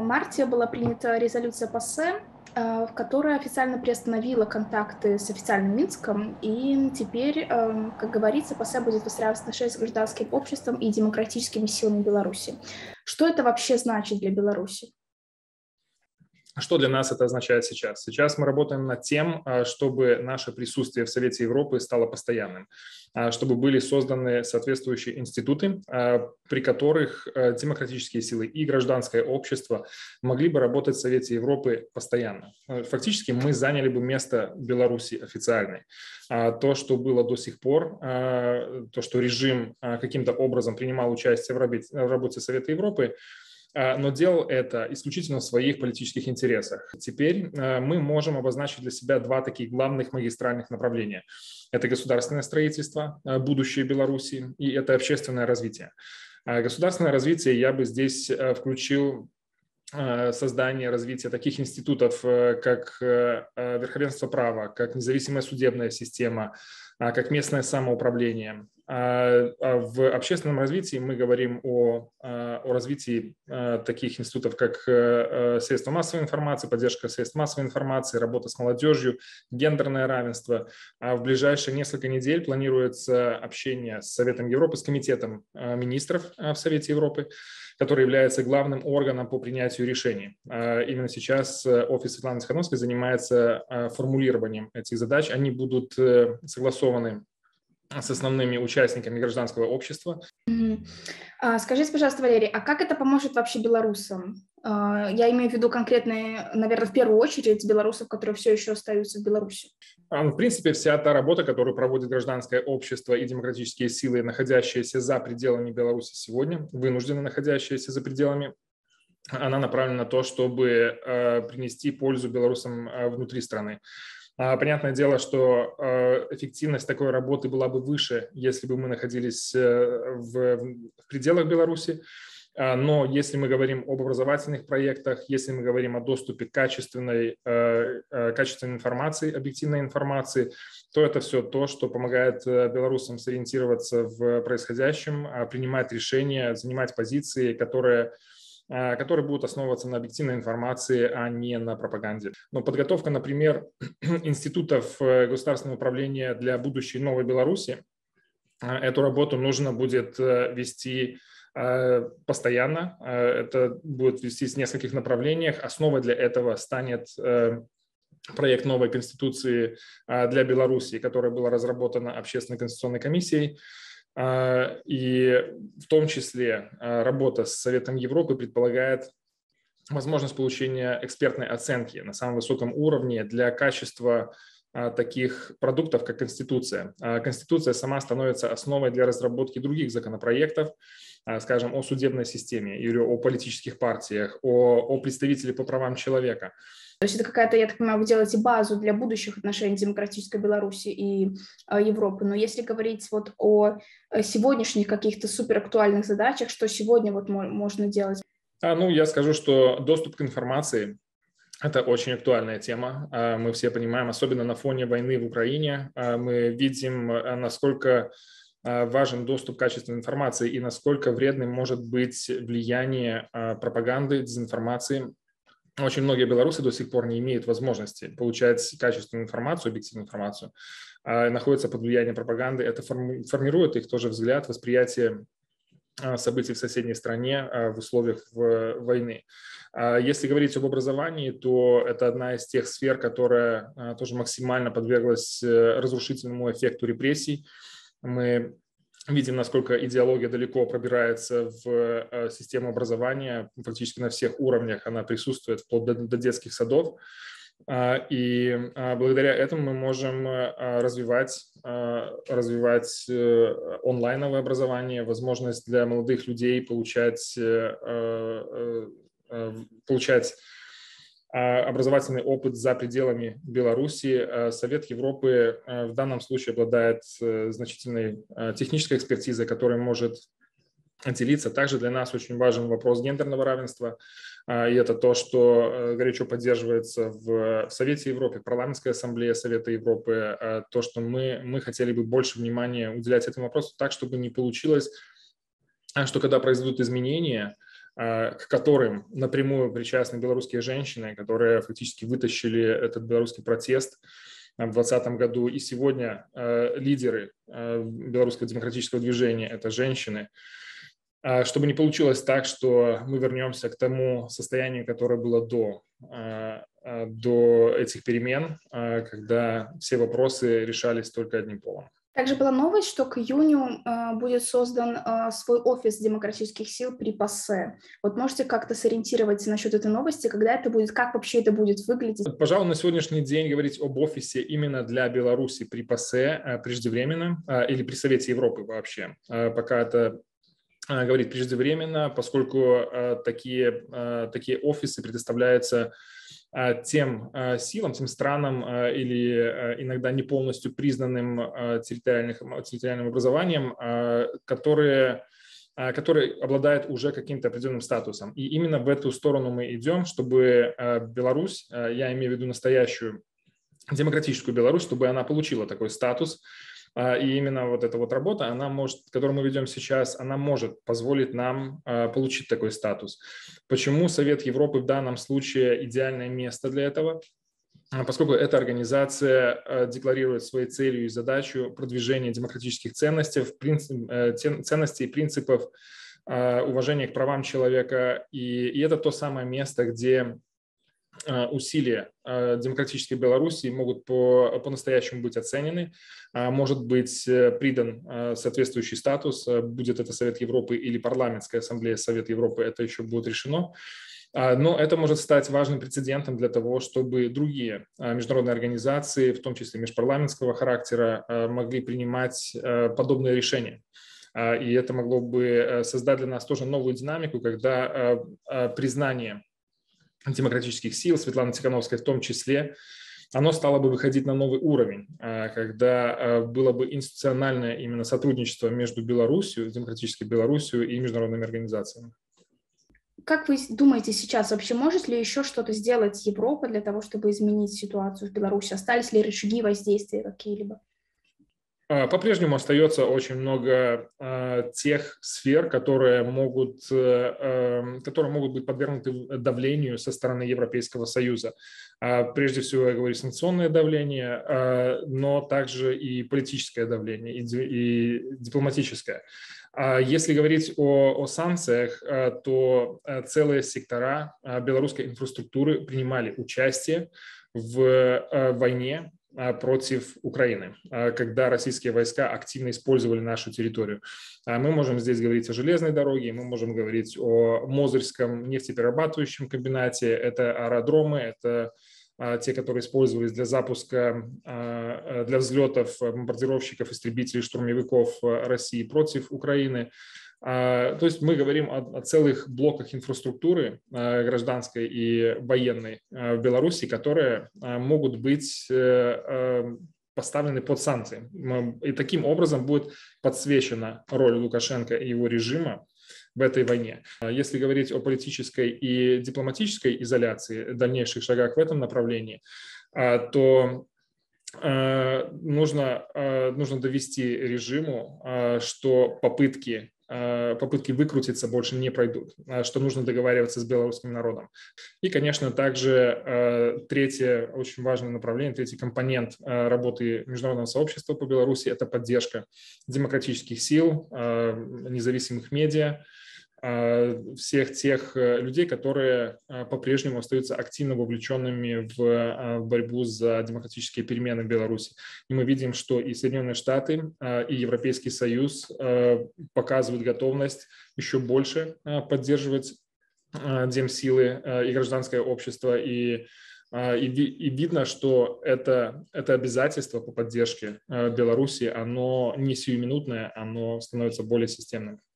марте была принята резолюция ПАСЕ, которая официально приостановила контакты с официальным Минском, и теперь, как говорится, ПАСЕ будет выстраивать отношения с гражданским обществом и демократическими силами Беларуси. Что это вообще значит для Беларуси? Что для нас это означает сейчас? Сейчас мы работаем над тем, чтобы наше присутствие в Совете Европы стало постоянным, чтобы были созданы соответствующие институты, при которых демократические силы и гражданское общество могли бы работать в Совете Европы постоянно. Фактически мы заняли бы место Беларуси официальной. То, что было до сих пор, то, что режим каким-то образом принимал участие в работе Совета Европы, но делал это исключительно в своих политических интересах. Теперь мы можем обозначить для себя два таких главных магистральных направления. Это государственное строительство, будущее Беларуси, и это общественное развитие. Государственное развитие я бы здесь включил создание, развитие таких институтов, как верховенство права, как независимая судебная система, как местное самоуправление. В общественном развитии мы говорим о развитии таких институтов, как средства массовой информации, поддержка средств массовой информации, работа с молодежью, гендерное равенство. В ближайшие несколько недель планируется общение с Советом Европы, с Комитетом министров в Совете Европы, который является главным органом по принятию решений. Именно сейчас офис Светланы Тихановской занимается формулированием этих задач. Они будут согласованы с основными участниками гражданского общества. Скажите, пожалуйста, Валерий, а как это поможет вообще белорусам? Я имею в виду конкретно, наверное, в первую очередь белорусов, которые все еще остаются в Беларуси. В принципе, вся та работа, которую проводит гражданское общество и демократические силы, находящиеся за пределами Беларуси сегодня, вынужденно находящиеся за пределами, она направлена на то, чтобы принести пользу белорусам внутри страны. Понятное дело, что эффективность такой работы была бы выше, если бы мы находились в пределах Беларуси. Но если мы говорим об образовательных проектах, если мы говорим о доступе к качественной информации, объективной информации, то это все то, что помогает белорусам сориентироваться в происходящем, принимать решения, занимать позиции, которые будут основываться на объективной информации, а не на пропаганде. Но подготовка, например, институтов государственного управления для будущей новой Беларуси, эту работу нужно будет вести постоянно. Это будет вестись в нескольких направлениях. Основой для этого станет проект новой Конституции для Беларуси, которая была разработана Общественной конституционной комиссией. И в том числе работа с Советом Европы предполагает возможность получения экспертной оценки на самом высоком уровне для качества таких продуктов, как Конституция. Конституция сама становится основой для разработки других законопроектов, скажем, о судебной системе или о политических партиях, о представителях по правам человека. То есть это какая-то, я так понимаю, вы делаете базу для будущих отношений демократической Беларуси и Европы. Но если говорить вот о сегодняшних каких-то суперактуальных задачах, что сегодня вот можно делать? Я скажу, что доступ к информации – это очень актуальная тема. Мы все понимаем, особенно на фоне войны в Украине, мы видим, насколько важен доступ к качественной информации и насколько вредным может быть влияние пропаганды, дезинформации. Очень многие белорусы до сих пор не имеют возможности получать качественную информацию, объективную информацию, находятся под влиянием пропаганды. Это формирует их тоже взгляд, восприятие событий в соседней стране в условиях войны. Если говорить об образовании, то это одна из тех сфер, которая тоже максимально подверглась разрушительному эффекту репрессий. Мы видим, насколько идеология далеко пробирается в систему образования, практически на всех уровнях она присутствует, вплоть до детских садов. И благодаря этому мы можем развивать онлайновое образование, возможность для молодых людей получать образовательный опыт за пределами Беларуси. Совет Европы в данном случае обладает значительной технической экспертизой, которой может делиться. Также для нас очень важен вопрос гендерного равенства. И это то, что горячо поддерживается в Совете Европы, в парламентской ассамблее Совета Европы. То, что мы хотели бы больше внимания уделять этому вопросу так, чтобы не получилось, что когда произойдут изменения, к которым напрямую причастны белорусские женщины, которые фактически вытащили этот белорусский протест в 2020 году. И сегодня лидеры белорусского демократического движения – это женщины. Чтобы не получилось так, что мы вернемся к тому состоянию, которое было до этих перемен, когда все вопросы решались только одним полом. Также была новость, что к июню будет создан свой офис демократических сил при ПАСЕ. Вот можете как-то сориентировать насчет этой новости, когда это будет, как вообще это будет выглядеть? Пожалуй, на сегодняшний день говорить об офисе именно для Беларуси при ПАСЕ преждевременно, или при Совете Европы вообще. Пока это говорить преждевременно, поскольку такие офисы предоставляются тем силам, тем странам или иногда не полностью признанным территориальным образованием, которые обладают уже каким-то определенным статусом. И именно в эту сторону мы идем, чтобы Беларусь, я имею в виду настоящую демократическую Беларусь, чтобы она получила такой статус. И именно вот эта вот работа, которую мы ведем сейчас, она может позволить нам получить такой статус. Почему Совет Европы в данном случае идеальное место для этого? Поскольку эта организация декларирует своей целью и задачу продвижения демократических ценностей и принципов уважения к правам человека. И это то самое место, где усилия демократической Беларуси могут по-настоящему быть оценены, может быть придан соответствующий статус, будет это Совет Европы или Парламентская ассамблея Совета Европы, это еще будет решено. Но это может стать важным прецедентом для того, чтобы другие международные организации, в том числе межпарламентского характера, могли принимать подобные решения. И это могло бы создать для нас тоже новую динамику, когда признание демократических сил, Светланы Тихановской в том числе, оно стало бы выходить на новый уровень, когда было бы институциональное именно сотрудничество между Беларусью, демократической Беларусью и международными организациями. Как вы думаете сейчас, вообще может ли еще что-то сделать Европа для того, чтобы изменить ситуацию в Беларуси? Остались ли рычаги воздействия какие-либо? По-прежнему остается очень много тех сфер, которые могут быть подвергнуты давлению со стороны Европейского Союза. Прежде всего, я говорю, санкционное давление, но также и политическое давление, и дипломатическое. Если говорить о санкциях, то целые сектора белорусской инфраструктуры принимали участие в войне против Украины, когда российские войска активно использовали нашу территорию. Мы можем здесь говорить о железной дороге, мы можем говорить о Мозырском нефтеперерабатывающем комбинате, это аэродромы, это те, которые использовались для запуска, для взлетов бомбардировщиков, истребителей, штурмовиков России против Украины. То есть мы говорим о целых блоках инфраструктуры гражданской и военной в Беларуси, которые могут быть поставлены под санкции. И таким образом будет подсвечена роль Лукашенко и его режима в этой войне. Если говорить о политической и дипломатической изоляции, дальнейших шагах в этом направлении, то нужно довести режиму, что попытки выкрутиться больше не пройдут, что нужно договариваться с белорусским народом. И, конечно, также третье очень важное направление, третий компонент работы международного сообщества по Беларуси – это поддержка демократических сил, независимых медиа, всех тех людей, которые по-прежнему остаются активно вовлеченными в борьбу за демократические перемены в Беларуси. И мы видим, что и Соединенные Штаты, и Европейский Союз показывают готовность еще больше поддерживать демсилы и гражданское общество, и видно, что это обязательство по поддержке Беларуси, оно не сиюминутное, оно становится более системным.